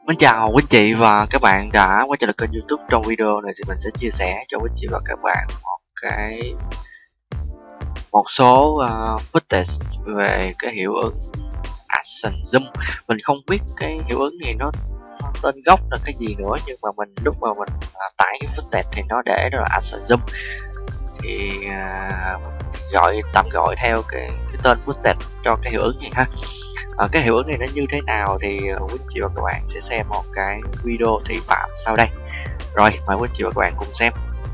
Mến chào quý chị và các bạn đã quay trở lại kênh YouTube. Trong video này thì mình sẽ chia sẻ cho quý chị và các bạn một số footage về cái hiệu ứng Action Zoom. Mình không biết cái hiệu ứng này nó tên gốc là cái gì nữa, nhưng mà lúc mà mình tải cái footage thì nó để đó là Action Zoom, thì tạm gọi theo cái tên footage cho cái hiệu ứng này ha. Cái hiệu ứng này nó như thế nào thì quý chị và các bạn sẽ xem một cái video thị phạm sau đây. Rồi, mời quý chị và các bạn cùng xem.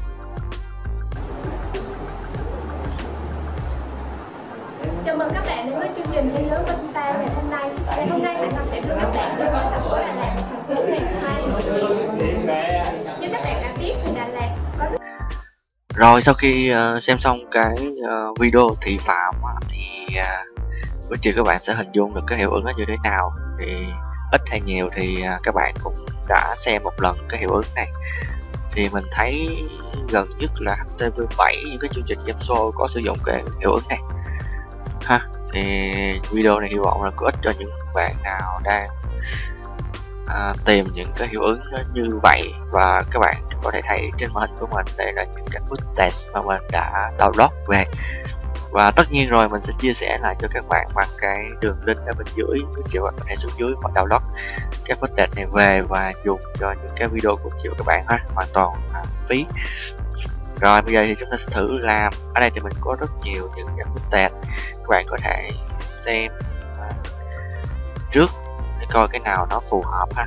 Chào mừng các bạn đến với chương trình Thế giới của chúng ta ngày hôm nay. Ngày hôm nay Hạnh Ngọc sẽ đưa các bạn đến thành phố Đà Lạt, thành phố ngày mai. Như các bạn đã biết thì Đà Lạt có Rồi, sau khi xem xong cái video thị phạm thì quý chị các bạn sẽ hình dung được cái hiệu ứng nó như thế nào. Thì ít hay nhiều thì các bạn cũng đã xem một lần cái hiệu ứng này. Thì mình thấy gần nhất là HTV7 những cái chương trình game show có sử dụng cái hiệu ứng này ha. Thì video này hy vọng là có ích cho những bạn nào đang tìm những cái hiệu ứng nó như vậy. Và các bạn có thể thấy trên màn hình của mình đây là những cái footage mà mình đã download về, và tất nhiên rồi mình sẽ chia sẻ lại cho các bạn bằng cái đường link ở bên dưới. Quý chị và các bạn có thể xuống dưới và download các footage này về và dùng cho những cái video của chị và các bạn ha, hoàn toàn phí. Rồi bây giờ thì chúng ta sẽ thử làm. Ở đây thì mình có rất nhiều những cái footage, các bạn có thể xem trước để coi cái nào nó phù hợp ha.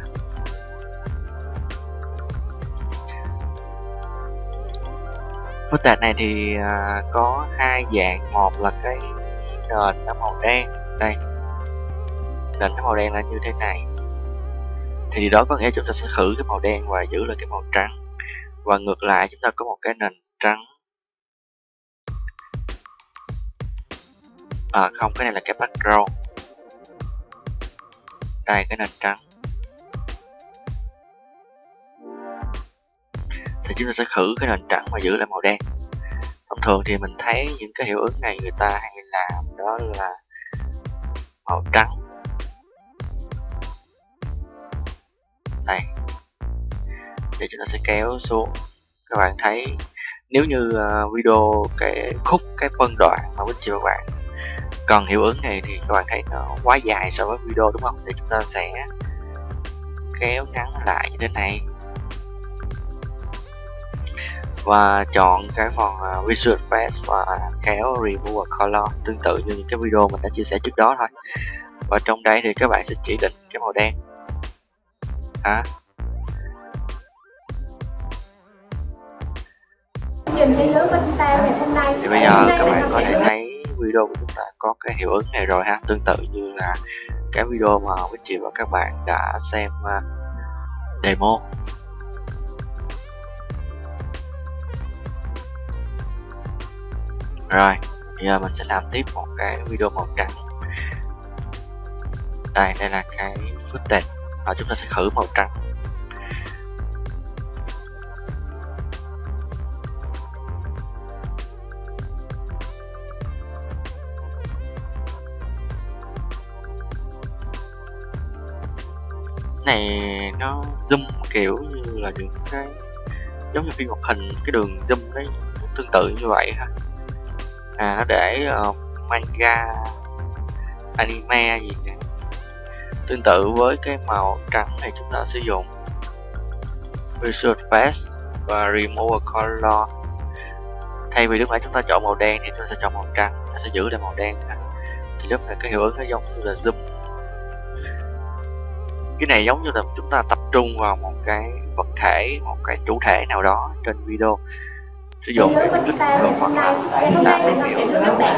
Footage này thì có hai dạng. Một là cái nền nó màu đen, đây nền nó màu đen là như thế này, thì điều đó có nghĩa chúng ta sẽ khử cái màu đen và giữ lại cái màu trắng. Và ngược lại chúng ta có một cái nền trắng, không, cái này là cái background, đây cái nền trắng, thì chúng ta sẽ khử cái nền trắng và giữ lại màu đen. Thông thường thì mình thấy những cái hiệu ứng này người ta hay làm đó là màu trắng, đây, thì chúng ta sẽ kéo xuống. Các bạn thấy nếu như video cái phân đoạn mà quý chị và các bạn cần hiệu ứng này thì các bạn thấy nó quá dài so với video, đúng không? Thì chúng ta sẽ kéo ngắn lại như thế này và chọn cái phần Visual Effects và kéo Remove Color, tương tự như những cái video mình đã chia sẻ trước đó thôi. Và trong đây thì các bạn sẽ chỉ định cái màu đen Thế giới của chúng ta ngày hôm nay. Thì bây giờ các bạn có thể thấy video của chúng ta có cái hiệu ứng này rồi ha, tương tự như là cái video mà quý chị và các bạn đã xem demo. Rồi bây giờ mình sẽ làm tiếp một cái video màu trắng. Đây là cái footage và chúng ta sẽ khử màu trắng. Này nó zoom kiểu như là những cái giống như phim hoạt hình, cái đường zoom đấy tương tự như vậy ha. Nó để manga, anime gì nè. Tương tự với cái màu trắng này chúng ta sử dụng Visual Effects và Remove Color. Thay vì lúc nãy chúng ta chọn màu đen thì chúng ta sẽ chọn màu trắng, nó sẽ giữ lại màu đen ha. Thì lúc này cái hiệu ứng nó giống như là zoom. Cái này giống như là chúng ta tập trung vào một cái vật thể, một cái chủ thể nào đó trên video, sử dụng cái kích độ phần là tạo được hiệu.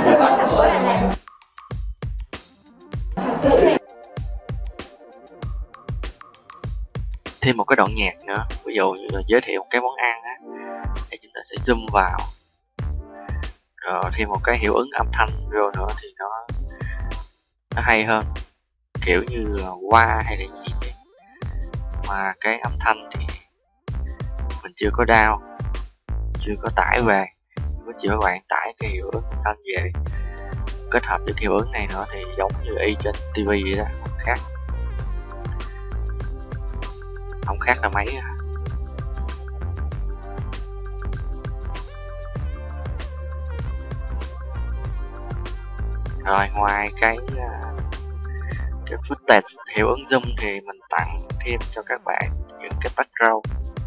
Thêm một cái đoạn nhạc nữa, ví dụ như là giới thiệu một cái món ăn á, thì chúng ta sẽ zoom vào, rồi thêm một cái hiệu ứng âm thanh rồi nữa thì nó hay hơn, kiểu như là hoa hay là gì đấy. Mà cái âm thanh thì mình chưa có down, chưa có tải về. Có chỉ các bạn tải cái hiệu ứng âm thanh về kết hợp với hiệu ứng này nữa thì giống như y trên TV vậy đó, không khác. không khác là mấy. Rồi ngoài cái footage hiệu ứng zoom thì mình tặng thêm cho các bạn những cái background.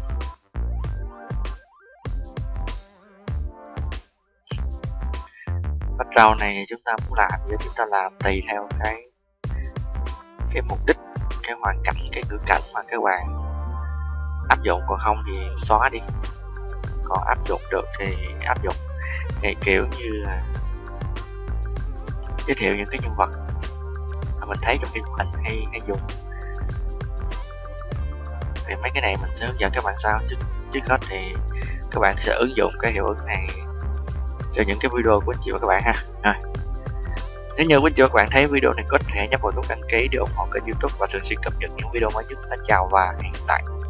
Background này chúng ta muốn làm thì chúng ta làm tùy theo cái mục đích, cái hoàn cảnh, cái ngữ cảnh mà các bạn áp dụng, còn không thì xóa đi. Còn áp dụng được thì áp dụng. Thì kiểu như là giới thiệu những cái nhân vật mà mình thấy trong phim hoạt hình hay dùng, thì mấy cái này mình sẽ hướng dẫn các bạn sau. Trước hết thì các bạn sẽ ứng dụng cái hiệu ứng này cho những cái video của anh chị và các bạn ha. Rồi, nếu như quý anh chị và các bạn thấy video này có thể nhấp vào nút đăng ký để ủng hộ kênh YouTube và thường xuyên cập nhật những video mới nhất. Chào và hẹn gặp lại.